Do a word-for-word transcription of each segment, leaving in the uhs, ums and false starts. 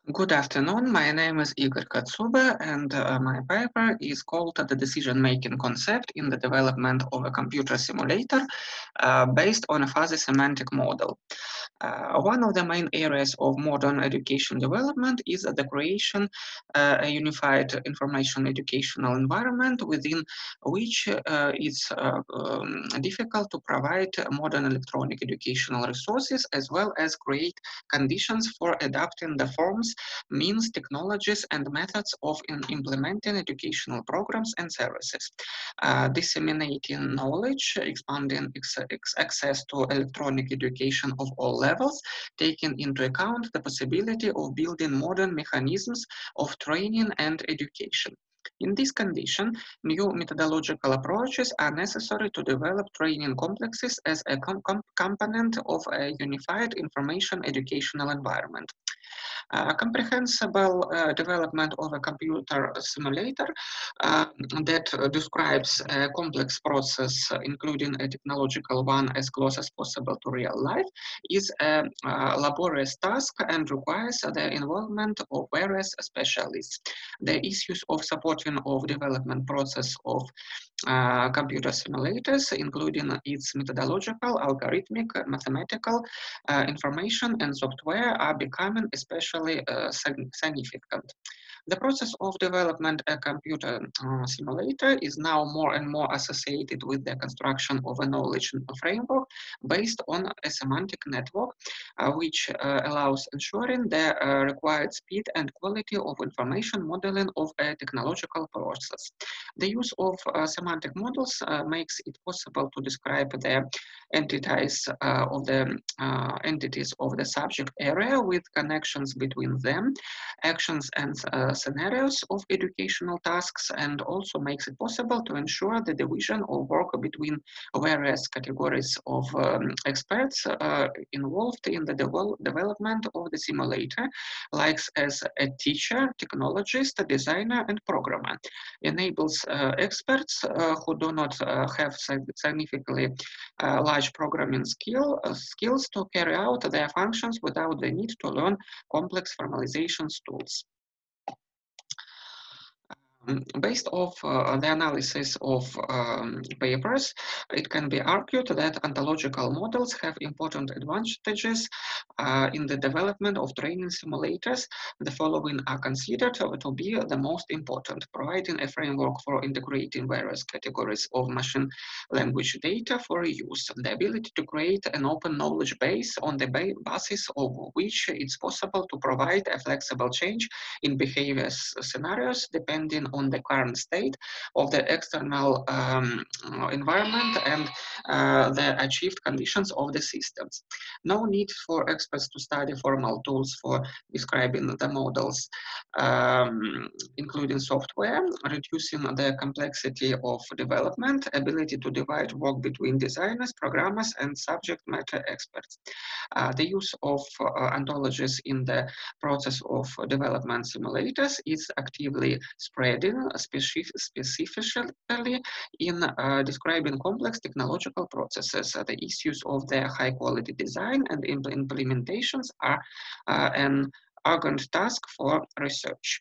Good afternoon. My name is Igor Katsuba, and uh, my paper is called The Decision-Making Concept in the Development of a Computer Simulator uh, based on a fuzzy semantic model. Uh, one of the main areas of modern education development is the creation uh, a unified information educational environment within which uh, it's uh, um, difficult to provide modern electronic educational resources as well as create conditions for adapting the forms, means, technologies, and methods of in implementing educational programs and services, uh, disseminating knowledge, expanding ex ex access to electronic education of all levels, taking into account the possibility of building modern mechanisms of training and education. In this condition, new methodological approaches are necessary to develop training complexes as a com com component of a unified information educational environment. A comprehensible uh, development of a computer simulator uh, that uh, describes a complex process, uh, including a technological one as close as possible to real life, is a, a laborious task and requires the involvement of various specialists. The issues of supporting of development process of uh, computer simulators, including its methodological, algorithmic, mathematical uh, information and software, are becoming especially uh, significant. The process of development a computer uh, simulator is now more and more associated with the construction of a knowledge framework based on a semantic network, uh, which uh, allows ensuring the uh, required speed and quality of information modeling of a technological process. The use of uh, semantic models uh, makes it possible to describe the entities uh, of the uh, entities of the subject area with connections between them, actions and uh, scenarios of educational tasks, and also makes it possible to ensure the division of work between various categories of um, experts uh, involved in the devel development of the simulator, like as a teacher, technologist, designer, and programmer. Enables uh, experts uh, who do not uh, have significantly uh, large programming skill, uh, skills to carry out their functions without the need to learn complex formalization tools. Based off uh, the analysis of um, papers, it can be argued that ontological models have important advantages uh, in the development of training simulators. The following are considered to be the most important: providing a framework for integrating various categories of machine language data for use, the ability to create an open knowledge base on the basis of which it's possible to provide a flexible change in behavior scenarios depending on the current state of the external um, environment and uh, the achieved conditions of the systems. No need for experts to study formal tools for describing the models, um, including software, reducing the complexity of development, ability to divide work between designers, programmers, and subject matter experts. Uh, the use of uh, ontologies in the process of development simulators is actively spreading, specifically in uh, describing complex technological processes. Uh, the issues of their high quality design and impl implementations are uh, an urgent task for research.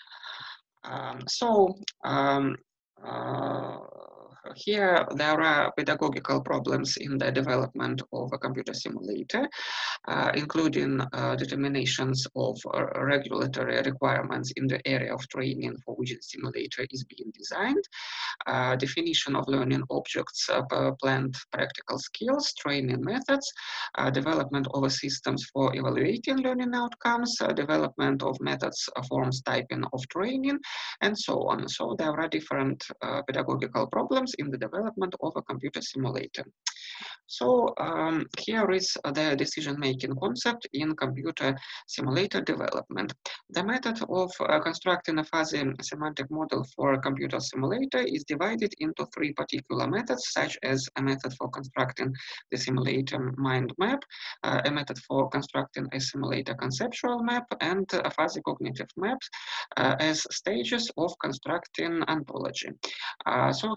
Um, so, um, uh, here there are pedagogical problems in the development of a computer simulator, uh, including uh, determinations of uh, regulatory requirements in the area of training for which the simulator is being designed, uh, definition of learning objects, uh, planned practical skills, training methods, uh, development of systems for evaluating learning outcomes, uh, development of methods, uh, forms, typing of training, and so on. So there are different uh, pedagogical problems in the development of a computer simulator. So um, here is the decision-making concept in computer simulator development. The method of uh, constructing a fuzzy semantic model for a computer simulator is divided into three particular methods, such as a method for constructing the simulator mind map, uh, a method for constructing a simulator conceptual map, and a fuzzy cognitive map uh, as stages of constructing ontology. Uh, so here we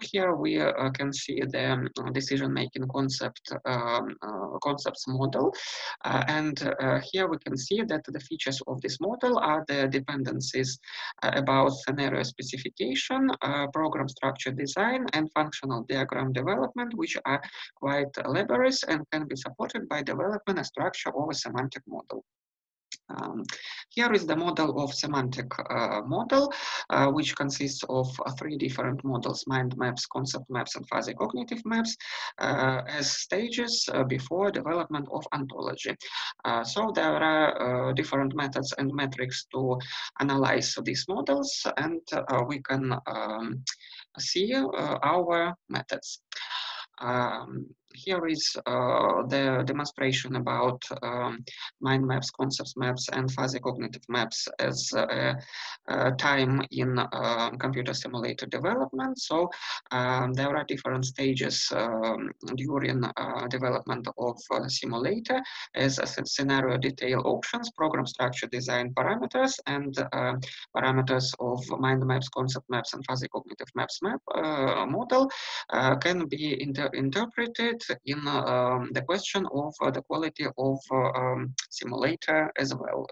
we uh, can see the um, decision-making concept um, uh, concepts model, uh, and uh, here we can see that the features of this model are the dependencies uh, about scenario specification, uh, program structure design, and functional diagram development, which are quite laborious and can be supported by developing a structure of a semantic model. Um, here is the model of semantic uh, model, uh, which consists of uh, three different models: mind maps, concept maps, and fuzzy cognitive maps, uh, as stages uh, before development of ontology. Uh, so there are uh, different methods and metrics to analyze these models, and uh, we can um, see uh, our methods. Um, here is uh, the demonstration about um, mind maps, concept maps, and fuzzy cognitive maps as a, a time in uh, computer simulator development. So um, there are different stages um, during uh, development of uh, simulator, as a scenario detail options, program structure design parameters, and uh, parameters of mind maps, concept maps, and fuzzy cognitive maps map uh, model uh, can be inter interpreted in um, the question of uh, the quality of uh, um, simulator as well.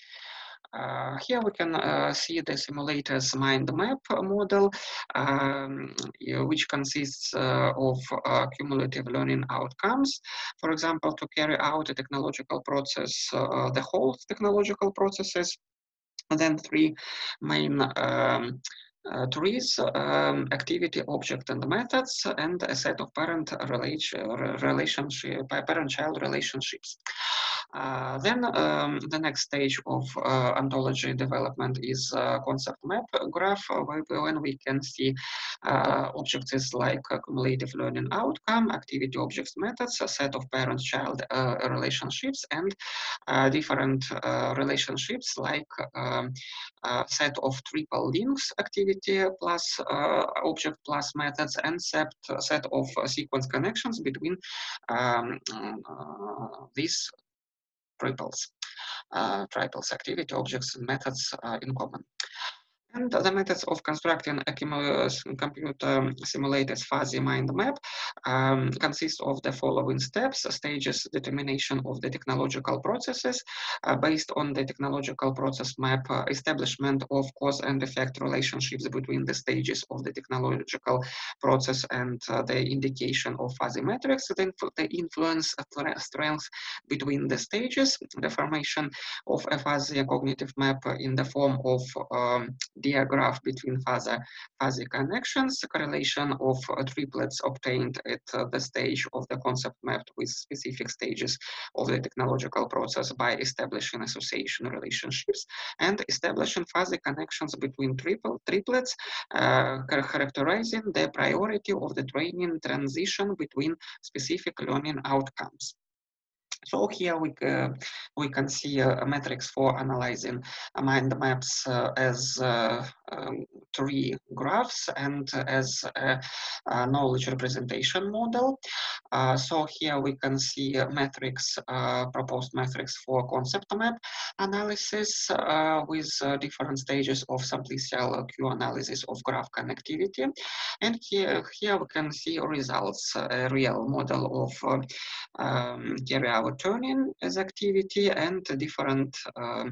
Uh, here we can uh, see the simulator's mind map model, um, which consists uh, of uh, cumulative learning outcomes. For example, to carry out a technological process, uh, the whole technological processes, and then three main um, uh, trees, um, activity, object, and methods, and a set of parent relation, relationship, parent-child relationships. Uh, then um, the next stage of uh, ontology development is uh, concept map graph, uh, when we can see uh, objects like cumulative learning outcome, activity, objects, methods, a set of parent-child uh, relationships, and uh, different uh, relationships like um, a set of triple links, activity plus uh, object plus methods, and set, set of uh, sequence connections between um, uh, these triples, uh, triples, activity, objects, and methods uh, in common. And the methods of constructing a computer simulated fuzzy mind map um, consist of the following steps: stages, determination of the technological processes uh, based on the technological process map, uh, establishment of cause and effect relationships between the stages of the technological process, and uh, the indication of fuzzy metrics, then the influence strengths between the stages, the formation of a fuzzy cognitive map in the form of um, diagraph between fuzzy, fuzzy connections, correlation of uh, triplets obtained at uh, the stage of the concept map with specific stages of the technological process by establishing association relationships, and establishing fuzzy connections between triple, triplets, uh, characterizing the priority of the training transition between specific learning outcomes. So here we, uh, we can see uh, metrics for analyzing uh, mind maps uh, as uh, um, three graphs and as a, a knowledge representation model. Uh, so here we can see uh, metrics, uh, proposed metrics for concept map analysis uh, with uh, different stages of simplicial Q analysis of graph connectivity. And here, here we can see results, a real model of uh, um, carry out turning as activity and different um,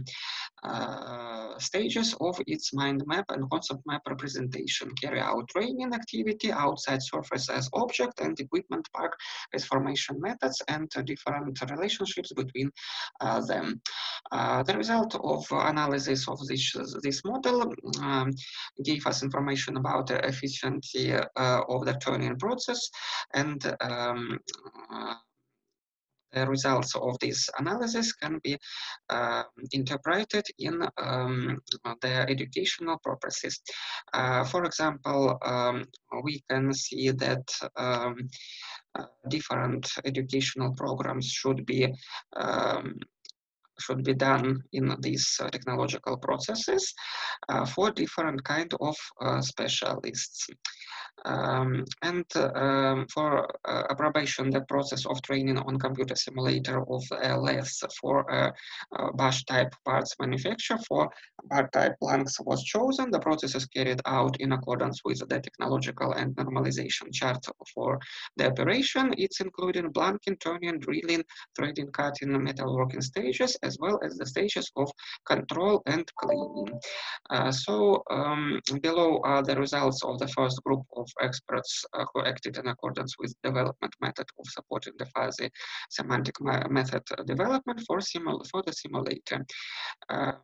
uh, stages of its mind map and concept map representation. Carry out training activity, outside surface as object, and equipment park as formation methods, and uh, different relationships between uh, them. Uh, the result of analysis of this, this model um, gave us information about the efficiency uh, of the turning process, and um, uh, the results of this analysis can be uh, interpreted in um, the educational purposes. Uh, for example, um, we can see that um, uh, different educational programs should be um, should be done in these uh, technological processes uh, for different kind of uh, specialists. Um, and uh, um, for uh, approbation, the process of training on computer simulator of L S for uh, uh, Bosch type parts manufacture for part type blanks was chosen. The process is carried out in accordance with the technological and normalization chart for the operation. It's including blanking, turning, drilling, threading, cutting, metalworking stages, as well as the stages of control and cleaning. Uh, so um, below are the results of the first group of experts uh, who acted in accordance with development method of supporting the fuzzy semantic method development for, simul for the simulator. Um,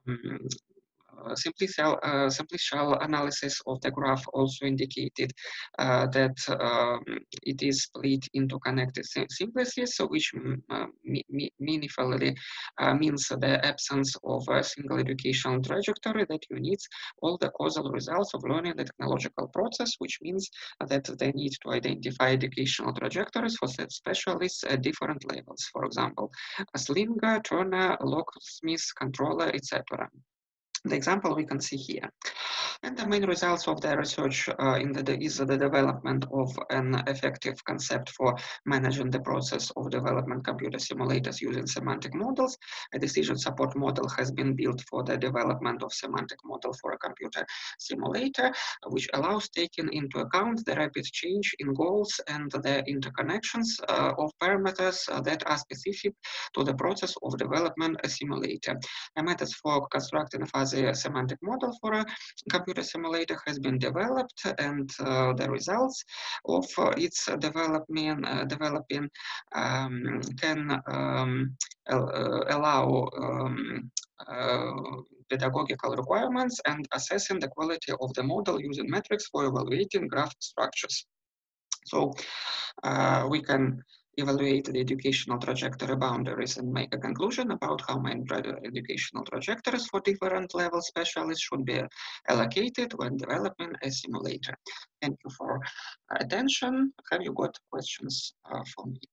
Uh, simply, shell, uh, simply shell analysis of the graph also indicated uh, that um, it is split into connected simplices, so which uh, meaningfully uh, means the absence of a single educational trajectory that unites all the causal results of learning the technological process, which means that they need to identify educational trajectories for set specialists at different levels. For example, a slinger, turner, locksmith, controller, et cetera. The example we can see here. And the main results of the research uh, in the, is the development of an effective concept for managing the process of development computer simulators using semantic models. A decision support model has been built for the development of semantic model for a computer simulator, which allows taking into account the rapid change in goals and the interconnections uh, of parameters uh, that are specific to the process of development a simulator. A method for constructing a fuzzy semantic model for a computer simulator has been developed, and uh, the results of uh, its development uh, developing um, can um, uh, allow um, uh, pedagogical requirements and assessing the quality of the model using metrics for evaluating graph structures. So uh, we can evaluate the educational trajectory boundaries and make a conclusion about how many educational trajectories for different level specialists should be allocated when developing a simulator. Thank you for attention. Have you got questions uh, for me?